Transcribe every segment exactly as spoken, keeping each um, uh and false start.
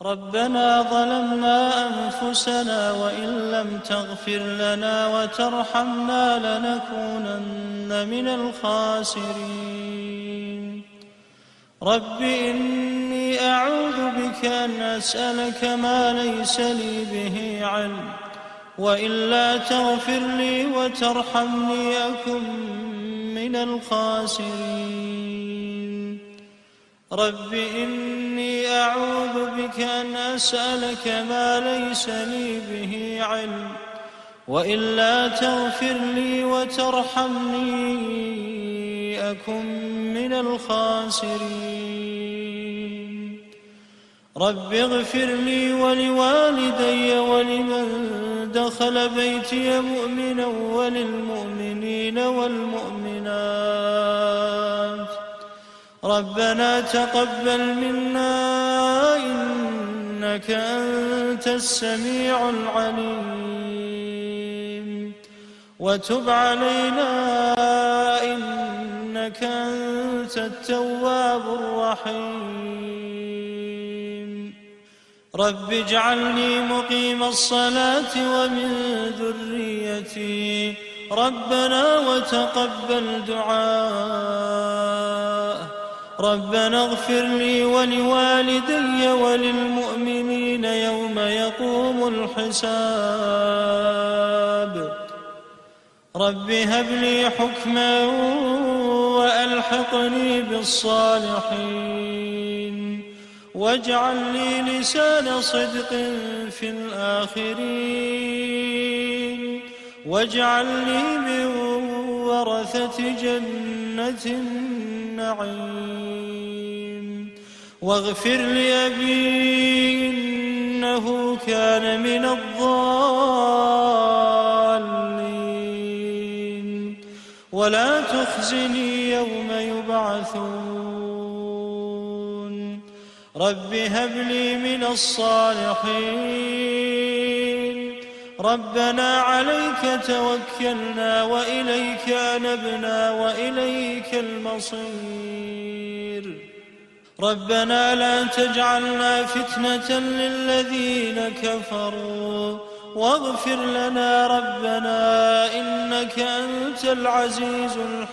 ربنا ظلمنا أنفسنا وإن لم تغفر لنا وترحمنا لنكونن من الخاسرين. رب إني أعوذ بك أن أسألك ما ليس لي به علم، وإلا تغفر لي وترحمني أكن من الخاسرين. رب إني أعوذ بك أن أسألك ما ليس لي به علم، وإلا تغفر لي وترحمني أكن من الخاسرين. رب اغفر لي ولوالدي ولمن دخل بيتي مؤمنا وللمؤمنين والمؤمنات. ربنا تقبل منا إنك أنت السميع العليم، وتب علينا إنك أنت التواب الرحيم. رب اجعلني مقيم الصلاة ومن ذريتي ربنا وتقبل دعاء. ربنا اغفر لي ولوالدي وللمؤمنين يوم يقوم الحساب. رب هب لي حكما وألحقني بالصالحين، واجعل لي لسان صدق في الآخرين، واجعلني من ورثة جنة النعيم. واغفر لأبي إنه كان من الضالين، ولا تخزني يوم يبعثون. رب هب لي من الصالحين. ربنا عليك توكلنا وإليك أنبنا وإليك المصير. ربنا لا تجعلنا فتنة للذين كفروا واغفر لنا ربنا إنك أنت العزيز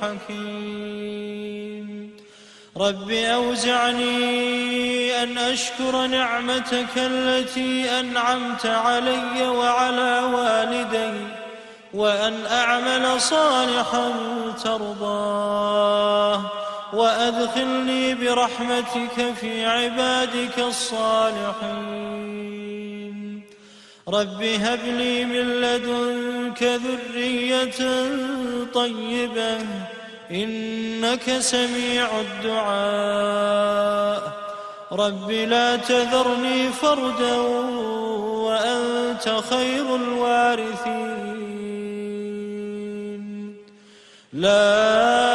الحكيم. رب أوزعني أن أشكر نعمتك التي أنعمت علي وعلى والدي، وأن أعمل صالحا ترضاه، وأدخلني برحمتك في عبادك الصالحين. رب هب لي من لدنك ذرية طيبة إنك سميع الدعاء. رب لا تذرني فردا وأنت خير الوارثين. لا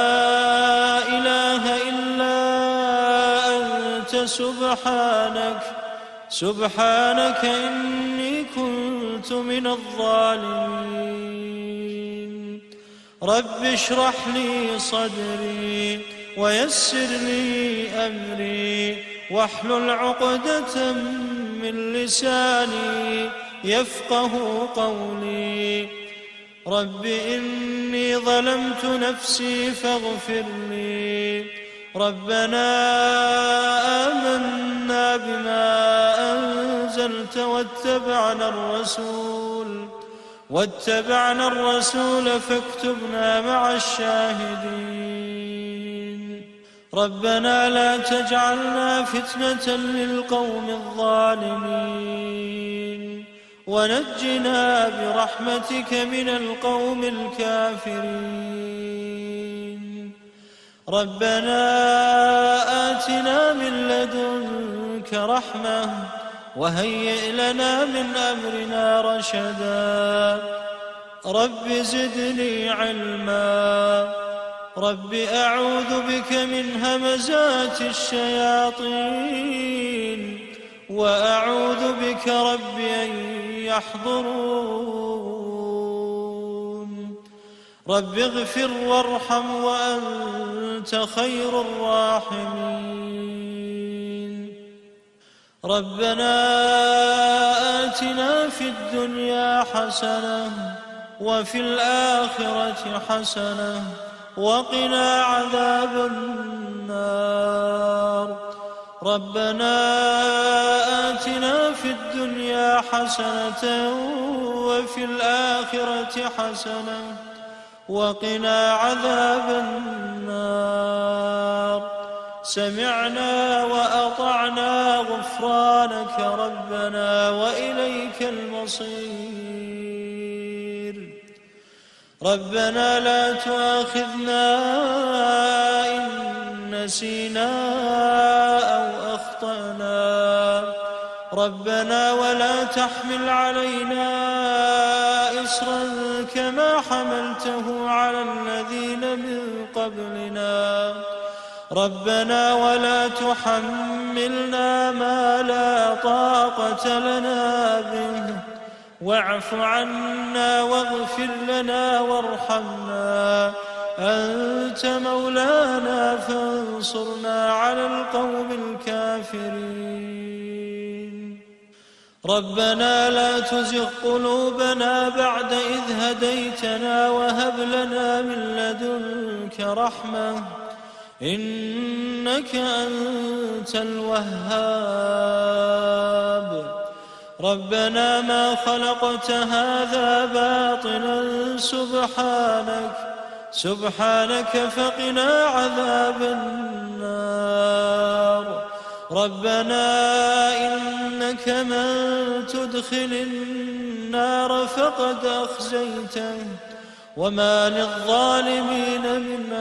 إله إلا أنت سبحانك سبحانك إني كنت من الظالمين. رب اشرح لي صدري ويسر لي أمري واحلل عقدة من لساني يفقه قولي. رب إني ظلمت نفسي فاغفر لي. ربنا آمنا بما أنزلت واتبعنا الرسول واتبعنا الرسول فاكتبنا مع الشاهدين. ربنا لا تجعلنا فتنة للقوم الظالمين، ونجنا برحمتك من القوم الكافرين. ربنا آتنا من لدنك رحمة وهيئ لنا من أمرنا رشدا. رب زدني علما. رب أعوذ بك من همزات الشياطين، وأعوذ بك رب أن يحضرون. رب اغفر وارحم وأنت خير الراحمين. ربنا آتنا في الدنيا حسنة وفي الآخرة حسنة وقنا عذاب النار. ربنا آتنا في الدنيا حسنة وفي الآخرة حسنة وقنا عذاب النار. سمعنا وأطعنا غفرانك ربنا وإليك المصير. ربنا لا تؤاخذنا إن نسينا أو أخطأنا. ربنا ولا تحمل علينا إصرا كما حملته على الذين من قبلنا. ربنا ولا تحملنا ما لا طاقة لنا به واعف عنا واغفر لنا وارحمنا أنت مولانا فانصرنا على القوم الكافرين. ربنا لا تزغ قلوبنا بعد إذ هديتنا وهب لنا من لدنك رحمة إنك أنت الوهاب. ربنا ما خلقت هذا باطلا سبحانك سبحانك فقنا عذاب النار. ربنا إنك من تدخل النار فقد أخزيته وما للظالمين من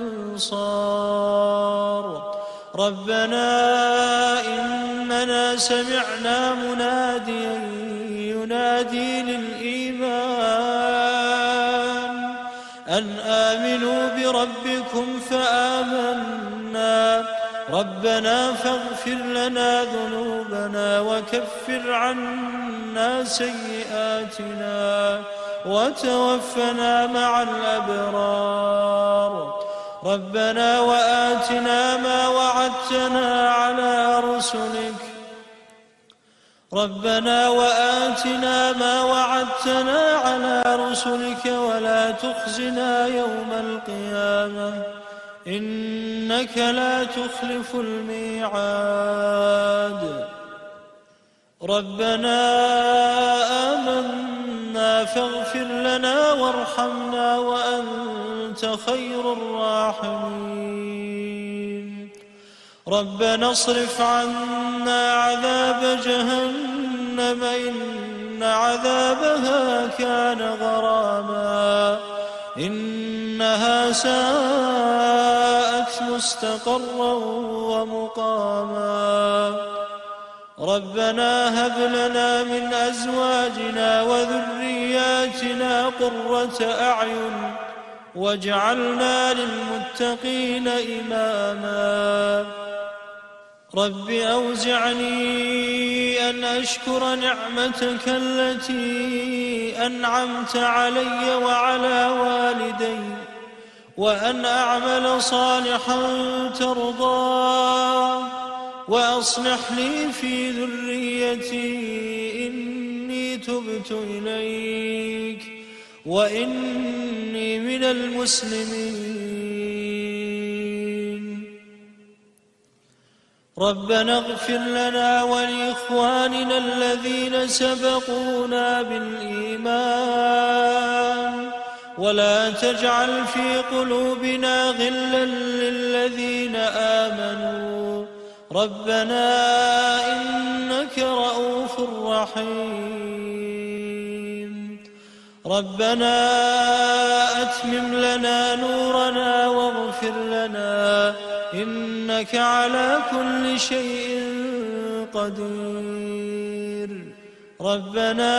أنصار. ربنا إننا سمعنا مناديا ينادي للإيمان أن آمنوا بربكم فآمنا. ربنا فاغفر لنا ذنوبنا وكفر عنا سيئاتنا وتوفنا مع الأبرار. ربنا وآتنا ما وعدتنا على رسلك ربنا وآتنا ما وعدتنا على رسلك ولا تخزنا يوم القيامة إنك لا تخلف الميعاد. ربنا آمنا فاغفر لنا وارحمنا وأنت خير الراحمين. ربنا اصرف عنا عذاب جهنم إن عذابها كان غراما إنها ساءت مستقرا ومقاما. ربنا هب لنا من أزواجنا وذرياتنا قرة أعين واجعلنا للمتقين إماما. رب أوزعني أن أشكر نعمتك التي أنعمت علي وعلى والدي وأن أعمل صالحا ترضاه وأصلح لي في ذريتي إني تبت إليك وإني من المسلمين. ربنا اغفر لنا ولإخواننا الذين سبقونا بالإيمان ولا تجعل في قلوبنا غلا للذين آمنوا ربنا إنك رؤوف رحيم. ربنا أتمم لنا نورنا واغفر لنا إنك على كل شيء قدير. ربنا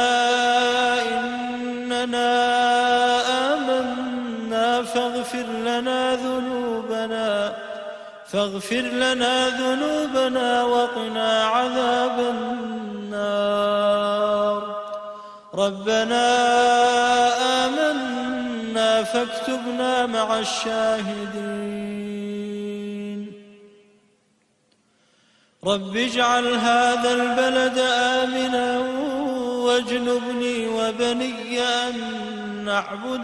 إننا آمنا فاغفر لنا ذنوبنا فاغفر لنا ذنوبنا وقنا عذاب النار. ربنا آمنا فاكتبنا مع الشاهدين. رب اجعل هذا البلد آمنا واجنبني وبني أن نعبد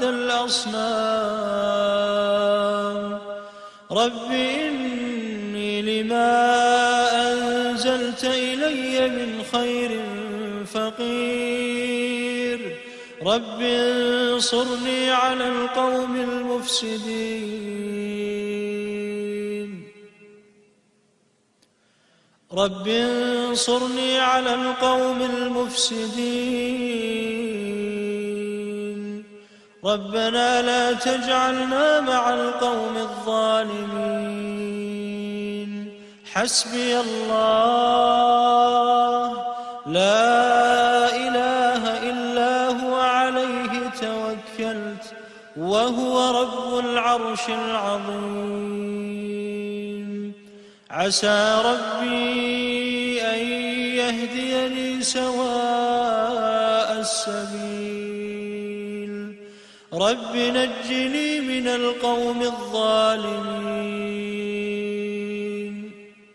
الأصنام رب إني لما أنزلت إلي من خير فقير رب انصرني على القوم المفسدين رب انصرني على القوم المفسدين ربنا لا تجعلنا مع القوم الظالمين حسبي الله لا إله إلا هو عليه توكلت وهو رب العرش العظيم عسى ربي أن يهديني سواء السبيل رب نجني من القوم الظالمين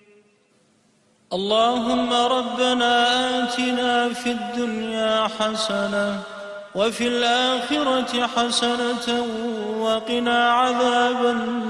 اللهم ربنا آتنا في الدنيا حسنة وفي الآخرة حسنة وقنا عذاب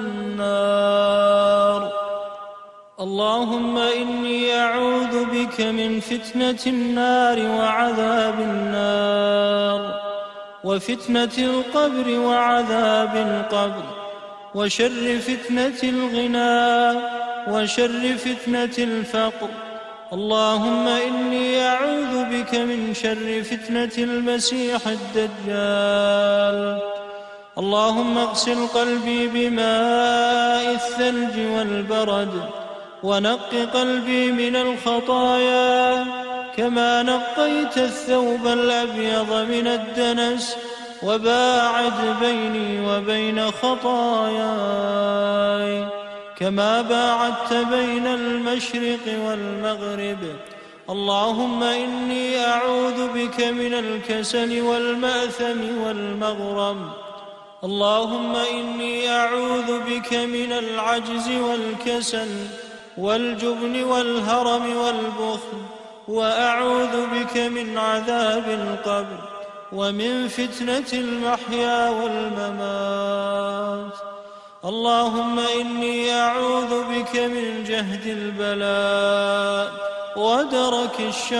النار اللهم إني أعوذ بك من فتنة النار وعذاب النار وفتنة القبر وعذاب القبر وشر فتنة الغنى وشر فتنة الفقر اللهم إني أعوذ بك من شر فتنة المسيح الدجال اللهم اغسل قلبي بماء الثلج والبرد ونق قلبي من الخطايا كما نقيت الثوب الأبيض من الدنس وباعد بيني وبين خطاياي كما باعدت بين المشرق والمغرب اللهم إني أعوذ بك من الكسل والمأثم والمغرم اللهم إني أعوذ بك من العجز والكسل والجبن والهرم والبخل وأعوذ بك من عذاب القبر ومن فتنة المحيا والممات اللهم إني أعوذ بك من جهد البلاء ودرك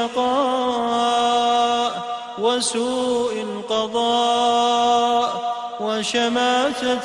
الشقاء وسوء القضاء وشماتة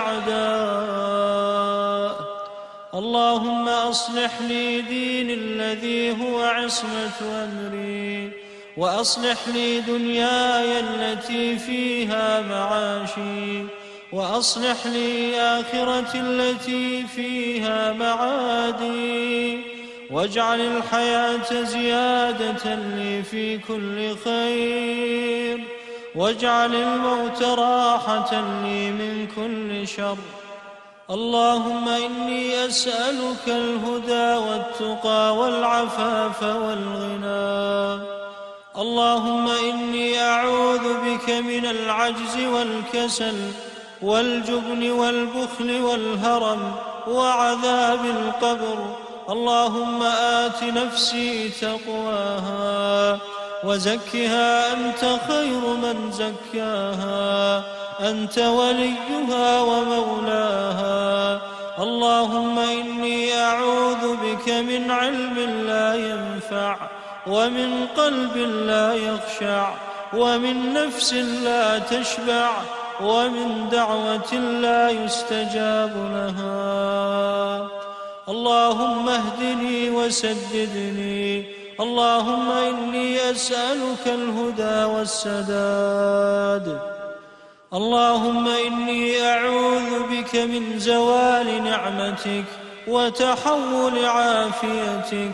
الأعداء اللهم أصلح لي ديني الذي هو عصمة أمري وأصلح لي دنياي التي فيها معاشي وأصلح لي آخرتي التي فيها معادي واجعل الحياة زيادة لي في كل خير واجعل الموت راحة لي من كل شر اللهم إني أسألك الهدى والتقى والعفاف والغنى اللهم إني أعوذ بك من العجز والكسل والجبن والبخل والهرم وعذاب القبر اللهم آت نفسي تقواها وزكها أنت خير من زكاها أنت وليها ومولاها اللهم إني أعوذ بك من علم لا ينفع ومن قلب لا يخشع ومن نفس لا تشبع ومن دعوة لا يستجاب لها اللهم اهدني وسددني اللهم إني أسألك الهدى والسداد اللهم إني أعوذ بك من زوال نعمتك وتحول عافيتك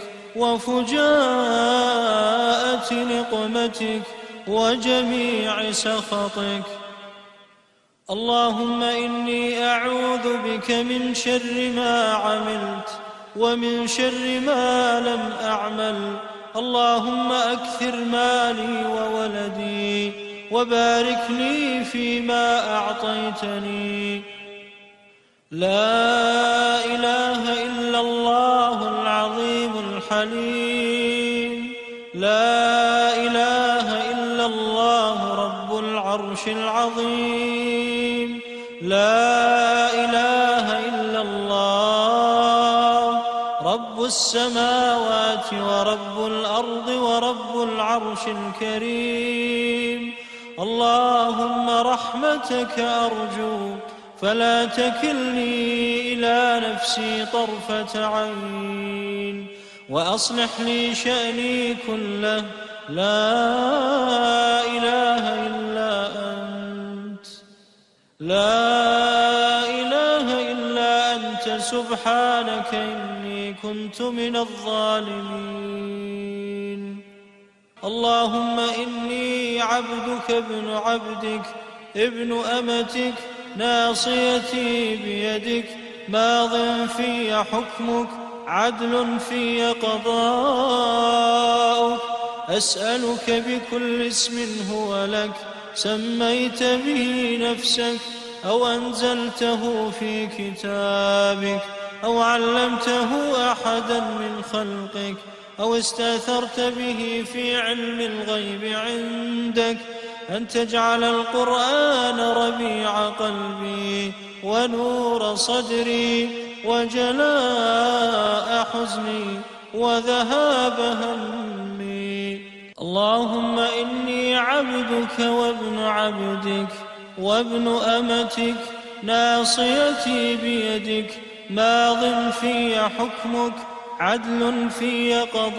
وفجاءة نقمتك وجميع سخطك اللهم إني أعوذ بك من شر ما عملت ومن شر ما لم أعمل اللهم أكثر مالي وولدي وبارك لي فيما أعطيتني لا إله إلا الله العظيم الحكيم العليم. لا إله إلا الله رب العرش العظيم. لا إله إلا الله رب السماوات ورب الأرض ورب العرش الكريم. اللهم رحمتك أرجو فلا تكلني إلى نفسي طرفة عين، وأصلح لي شأني كله. لا إله إلا أنت، لا إله إلا أنت، سبحانك إني كنت من الظالمين. اللهم إني عبدك ابن عبدك ابن أمتك، ناصيتي بيدك، ماض في حكمك، عدل في قضاؤك. أسألك بكل اسم هو لك سميت به نفسك أو أنزلته في كتابك أو علمته أحدا من خلقك أو استأثرت به في علم الغيب عندك، أن تجعل القرآن ربيع قلبي ونور صدري وجلاء حزني وذهاب همي. اللهم إني عبدك وابن عبدك وابن أمتك، ناصيتي بيدك، ماض في حكمك، عدل في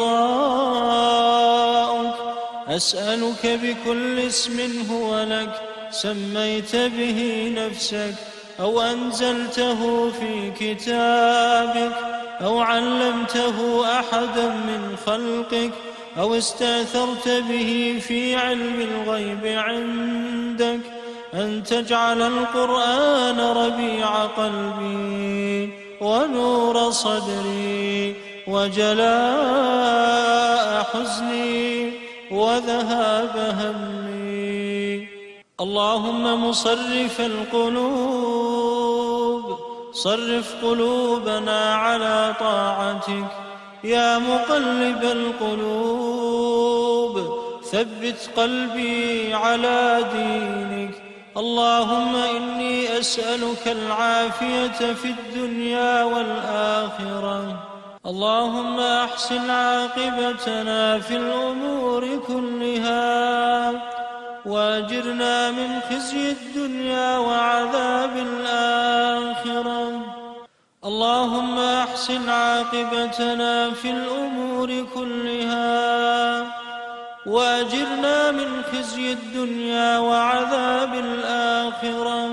قضاؤك. أسألك بكل اسم هو لك سميت به نفسك أو أنزلته في كتابك أو علمته أحدا من خلقك أو استأثرت به في علم الغيب عندك، أن تجعل القرآن ربيع قلبي ونور صدري وجلاء حزني وذهاب همي. اللهم مصرف القلوب صرف قلوبنا على طاعتك. يا مقلب القلوب ثبت قلبي على دينك. اللهم إني أسألك العافية في الدنيا والآخرة. اللهم أحسن عاقبتنا في الأمور كلها وأجرنا من خزي الدنيا وعذاب الآخرة. اللهم أحسن عاقبتنا في الأمور كلها وأجرنا من خزي الدنيا وعذاب الآخرة.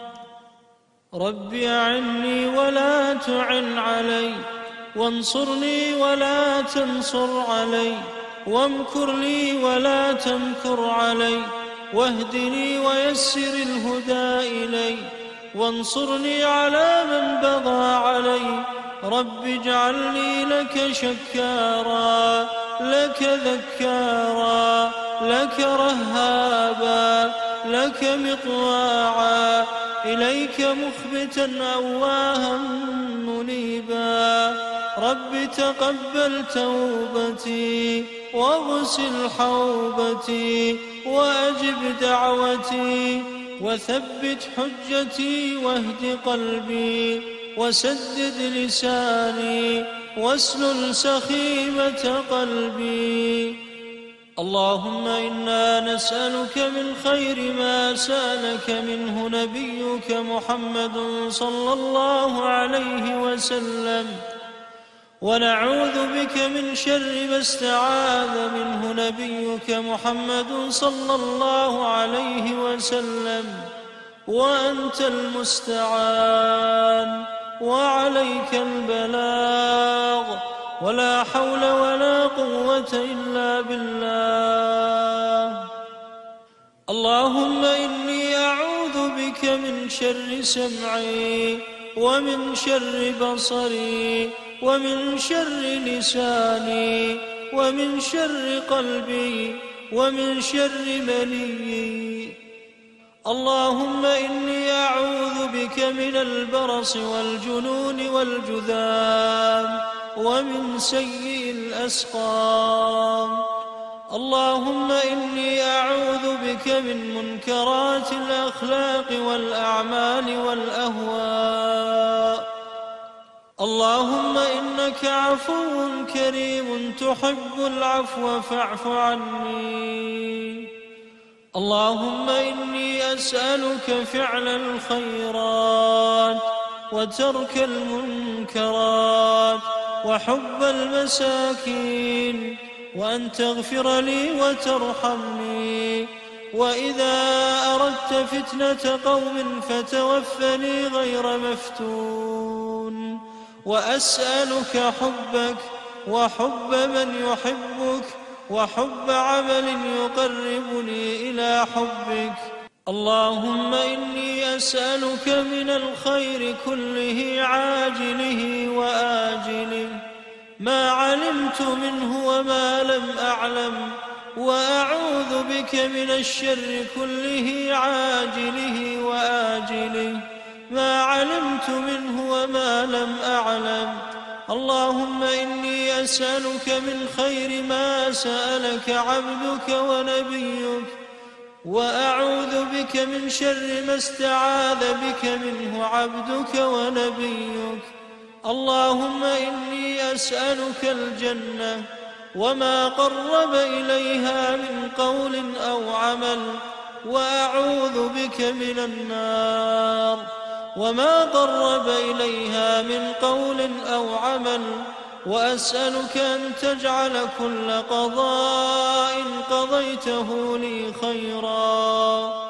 رب أعني ولا تعن علي، وانصرني ولا تنصر علي، وامكر لي ولا تمكر علي، واهدني ويسر الهدى إلي، وانصرني على من بغى علي. رب اجعلني لك شكارا، لك ذكارا، لك رهابا، لك مطواعا، إليك مخبتا أواها منيبا. رب تقبل توبتي واغسل حوبتي وأجب دعوتي وثبت حجتي واهد قلبي وسدد لساني واسلل سخيمة قلبي. اللهم إنا نسألك من خير ما سألك منه نبيك محمد صلى الله عليه وسلم، ونعوذ بك من شر ما استعاذ منه نبيك محمد صلى الله عليه وسلم، وأنت المستعان وعليك البلاغ، ولا حول ولا قوة إلا بالله. اللهم إني أعوذ بك من شر سمعي ومن شر بصري ومن شر لساني ومن شر قلبي ومن شر منيي. اللهم إني أعوذ بك من البرص والجنون والجذام ومن سيء الأسقام. اللهم إني أعوذ بك من منكرات الأخلاق والأعمال والأهواء. اللهم إنك عفو كريم تحب العفو فاعف عني. اللهم إني أسألك فعل الخيرات وترك المنكرات وحب المساكين، وأن تغفر لي وترحمني، وإذا أردت فتنة قوم فتوفني غير مفتون. وأسألك حبك وحب من يحبك وحب عمل يقربني إلى حبك. اللهم إني أسألك من الخير كله عاجله وآجله ما علمت منه وما لم أعلم، وأعوذ بك من الشر كله عاجله وآجله ما علمت منه وما لم أعلم. اللهم إني أسألك من خير ما سألك عبدك ونبيك، وأعوذ بك من شر ما استعاذ بك منه عبدك ونبيك. اللهم إني أسألك الجنة وما قرب إليها من قول أو عمل، وأعوذ بك من النار وما قرب إليها من قول أو عمل. وأسألك أن تجعل كل قضاء قضيته لي خيرا،